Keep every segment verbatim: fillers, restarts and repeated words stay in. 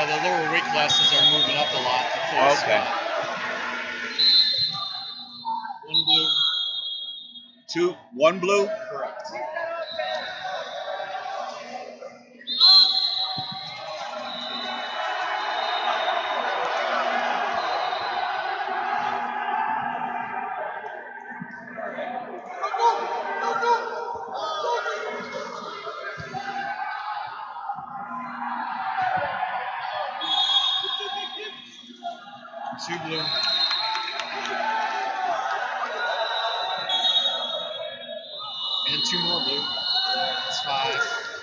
Yeah, the lower weight classes are moving up a lot. To full Okay. spot. One blue. Two, one blue. Correct. Two blue. And two more blue. That's five.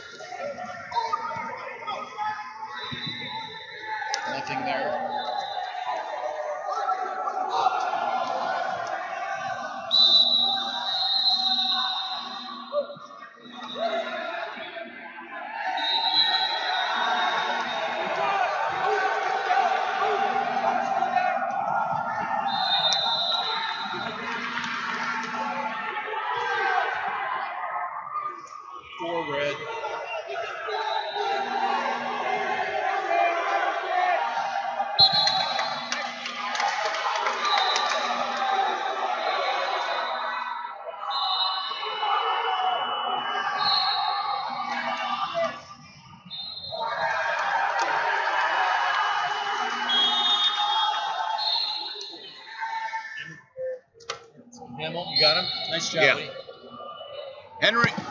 Nothing there. Four red. Hamill, you got him? Nice job, Yeah. buddy. Henry.